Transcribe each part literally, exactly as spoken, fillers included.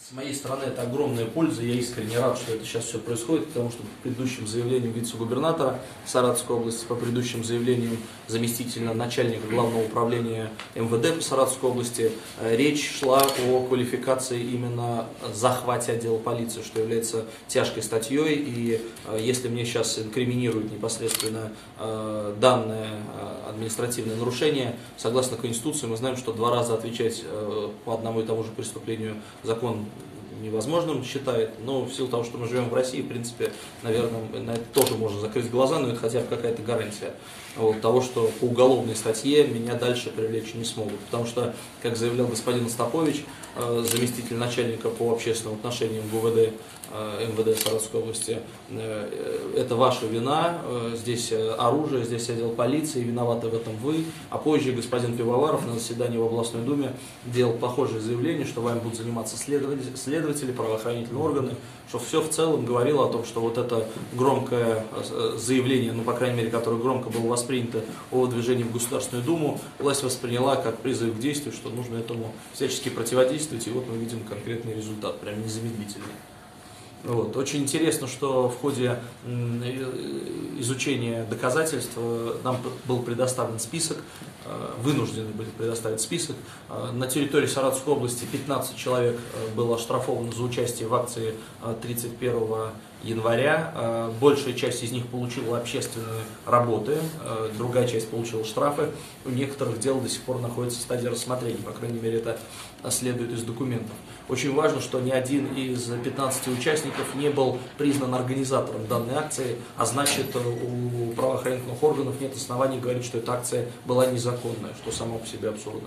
С моей стороны это огромная польза, я искренне рад, что это сейчас все происходит, потому что по предыдущим заявлениям вице-губернатора Саратовской области, по предыдущим заявлениям заместителя начальника главного управления эм вэ дэ по Саратовской области, речь шла о квалификации именно захвате отдела полиции, что является тяжкой статьей, и если мне сейчас инкриминируют непосредственно данное административное нарушение, согласно Конституции мы знаем, что два раза отвечать по одному и тому же преступлению закон невозможным считает, но в силу того, что мы живем в России, в принципе, наверное, на это тоже можно закрыть глаза, но это хотя бы какая-то гарантия вот, того, что по уголовной статье меня дальше привлечь не смогут. Потому что, как заявлял господин Остапович, заместитель начальника по общественным отношениям гэ вэ дэ, эм вэ дэ Саратовской области, это ваша вина, здесь оружие, здесь отдел полиции, виноваты в этом вы. А позже господин Пивоваров на заседании в областной думе делал похожее заявление, что вами будут заниматься следователи, следователи правоохранительные органы, что все в целом говорило о том, что вот это громкое заявление, ну, по крайней мере, которое громко было воспринято о движении в Государственную Думу, власть восприняла как призыв к действию, что нужно этому всячески противодействовать, и вот мы видим конкретный результат, прям незамедлительный. Вот. Очень интересно, что в ходе изучения доказательств нам был предоставлен список, вынуждены были предоставить список. На территории Саратовской области пятнадцать человек было оштрафовано за участие в акции тридцать первого января. Большая часть из них получила общественные работы, другая часть получила штрафы. У некоторых дел до сих пор находится в стадии рассмотрения, по крайней мере, это следует из документов. Очень важно, что ни один из пятнадцати участников не был признан организатором данной акции, а значит, у правоохранительных органов нет оснований говорить, что эта акция была незаконная, что само по себе абсурдно.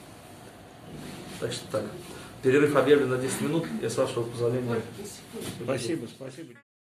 Так что так. Перерыв объявлен на десять минут. Я с вашего позволения. Спасибо, спасибо.